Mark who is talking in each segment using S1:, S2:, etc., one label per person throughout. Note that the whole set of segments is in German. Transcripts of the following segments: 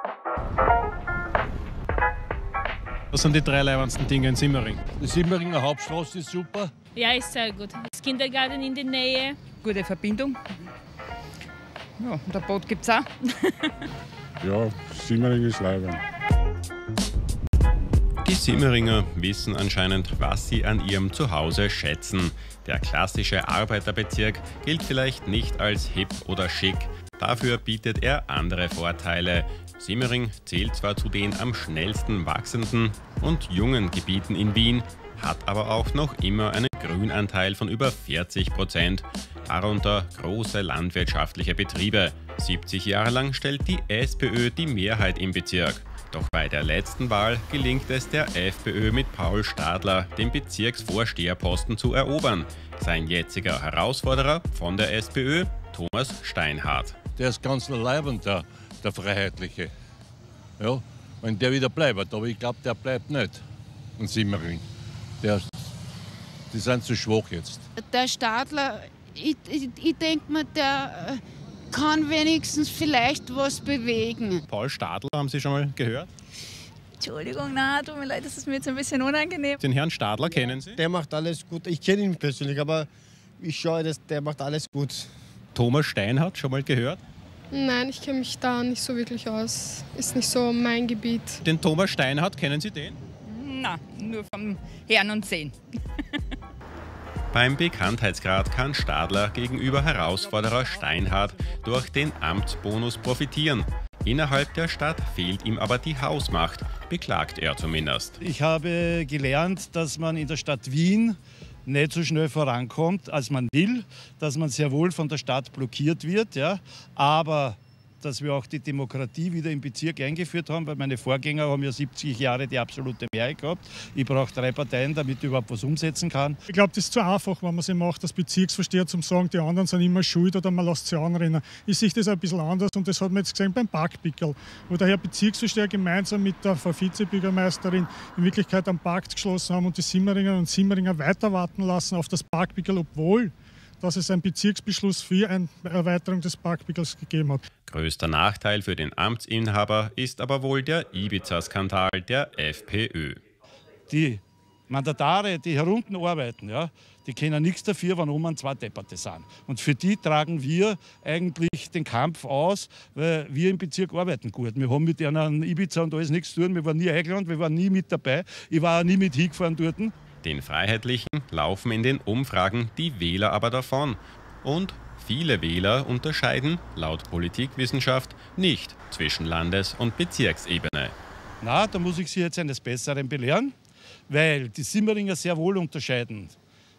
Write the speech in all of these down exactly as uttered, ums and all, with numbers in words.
S1: Was sind die drei leibendsten Dinge in Simmering?
S2: Die Simmeringer Hauptstraße ist super.
S3: Ja, ist sehr gut. Das Kindergarten in der Nähe.
S4: Gute Verbindung. Ja, und ein Boot gibt es auch.
S5: Ja, Simmering ist leibend.
S6: Die Simmeringer wissen anscheinend, was sie an ihrem Zuhause schätzen. Der klassische Arbeiterbezirk gilt vielleicht nicht als hip oder schick. Dafür bietet er andere Vorteile. Simmering zählt zwar zu den am schnellsten wachsenden und jungen Gebieten in Wien, hat aber auch noch immer einen Grünanteil von über vierzig Prozent, darunter große landwirtschaftliche Betriebe. siebzig Jahre lang stellt die SPÖ die Mehrheit im Bezirk. Doch bei der letzten Wahl gelingt es der FPÖ mit Paul Stadler, den Bezirksvorsteherposten zu erobern. Sein jetziger Herausforderer von der SPÖ, Thomas Steinhardt.
S2: Der ist ganz leibend, der, der Freiheitliche. Ja, wenn der wieder bleibt, aber ich glaube, der bleibt nicht in Simmering. Der, die sind zu schwach jetzt.
S7: Der Stadler, ich, ich, ich denke mir, der kann wenigstens vielleicht was bewegen.
S1: Paul Stadler, haben Sie schon mal gehört?
S8: Entschuldigung, na, tut mir leid, das ist mir jetzt ein bisschen unangenehm.
S1: Den Herrn Stadler kennen Sie?
S9: Der macht alles gut. Ich kenne ihn persönlich, aber ich schaue, dass der macht alles gut.
S1: Thomas Steinhardt, schon mal gehört?
S10: Nein, ich kenne mich da nicht so wirklich aus. Ist nicht so mein Gebiet.
S1: Den Thomas Steinhardt, kennen Sie den?
S4: Na, nur vom Hören und Sehen.
S6: Beim Bekanntheitsgrad kann Stadler gegenüber Herausforderer Steinhardt durch den Amtsbonus profitieren. Innerhalb der Stadt fehlt ihm aber die Hausmacht, beklagt er zumindest.
S11: Ich habe gelernt, dass man in der Stadt Wien nicht so schnell vorankommt, als man will, dass man sehr wohl von der Stadt blockiert wird, ja, aber dass wir auch die Demokratie wieder im Bezirk eingeführt haben, weil meine Vorgänger haben ja siebzig Jahre die absolute Mehrheit gehabt. Ich brauche drei Parteien, damit ich überhaupt was umsetzen kann.
S12: Ich glaube, das ist zu einfach, wenn man sie macht, als Bezirksvorsteher zum sagen, die anderen sind immer schuld oder man lässt sie anrennen. Ich sehe das ein bisschen anders und das hat man jetzt gesehen beim Parkpickel, wo der Herr Bezirksvorsteher gemeinsam mit der Frau Vizebürgermeisterin in Wirklichkeit einen Pakt geschlossen haben und die Simmeringer und Simmeringer weiter warten lassen auf das Parkpickel, obwohl dass es einen Bezirksbeschluss für eine Erweiterung des Parkpickels gegeben hat.
S6: Größter Nachteil für den Amtsinhaber ist aber wohl der Ibiza-Skandal der FPÖ.
S11: Die Mandatare, die hier unten arbeiten, ja, die können nichts dafür, wenn oben zwei Depperte sind. Und für die tragen wir eigentlich den Kampf aus, weil wir im Bezirk arbeiten gut. Wir haben mit einer Ibiza und alles nichts zu tun. Wir waren nie eingeladen, wir waren nie mit dabei. Ich war auch nie mit hingefahren dort.
S6: Den Freiheitlichen laufen in den Umfragen die Wähler aber davon. Und viele Wähler unterscheiden, laut Politikwissenschaft, nicht zwischen Landes- und Bezirksebene.
S11: Na, da muss ich Sie jetzt eines Besseren belehren, weil die Simmeringer sehr wohl unterscheiden,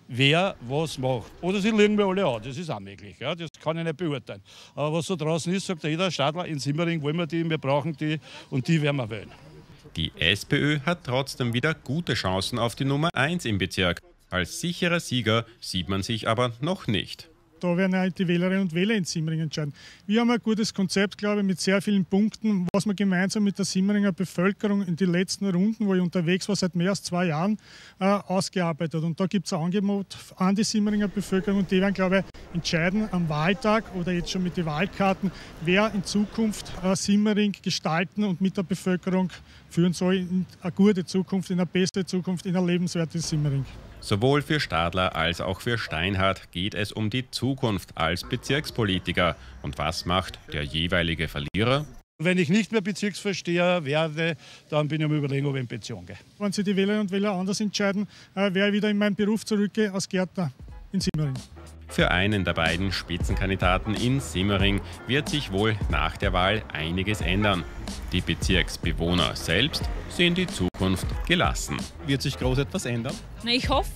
S11: wer was macht. Oder sie legen mir alle an, das ist auch möglich, ja? Das kann ich nicht beurteilen. Aber was so draußen ist, sagt jeder Stadler, in Simmering wollen wir die, wir brauchen die und die werden wir wählen.
S6: Die SPÖ hat trotzdem wieder gute Chancen auf die Nummer eins im Bezirk. Als sicherer Sieger sieht man sich aber noch nicht.
S12: Da werden auch die Wählerinnen und Wähler in Simmering entscheiden. Wir haben ein gutes Konzept, glaube ich, mit sehr vielen Punkten, was wir gemeinsam mit der Simmeringer Bevölkerung in die letzten Runden, wo ich unterwegs war, seit mehr als zwei Jahren, äh, ausgearbeitet. Und da gibt es ein Angebot an die Simmeringer Bevölkerung und die werden, glaube ich, entscheiden am Wahltag oder jetzt schon mit den Wahlkarten, wer in Zukunft äh, Simmering gestalten und mit der Bevölkerung führen soll in eine gute Zukunft, in eine bessere Zukunft, in ein lebenswertes Simmering.
S6: Sowohl für Stadler als auch für Steinhardt geht es um die Zukunft als Bezirkspolitiker. Und was macht der jeweilige Verlierer?
S11: Wenn ich nicht mehr Bezirksvorsteher werde, dann bin ich am Überlegen, ob ich in Pension gehe.
S12: Wenn sich die Wählerinnen und Wähler anders entscheiden, äh, werde ich wieder in meinen Beruf zurückgehen als Gärtner in Simmering.
S6: Für einen der beiden Spitzenkandidaten in Simmering wird sich wohl nach der Wahl einiges ändern. Die Bezirksbewohner selbst sehen die Zukunft gelassen.
S1: Wird sich groß etwas ändern?
S3: Na, ich hoffe.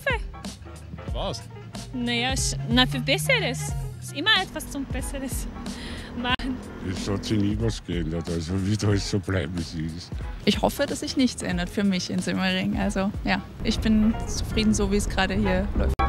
S1: Was?
S3: Naja, na, für Besseres. Es ist immer etwas zum Besseres machen.
S5: Es hat sich nie was geändert, also wird alles so bleiben, wie es ist.
S8: Ich hoffe, dass sich nichts ändert für mich in Simmering. Also ja, ich bin zufrieden, so wie es gerade hier läuft.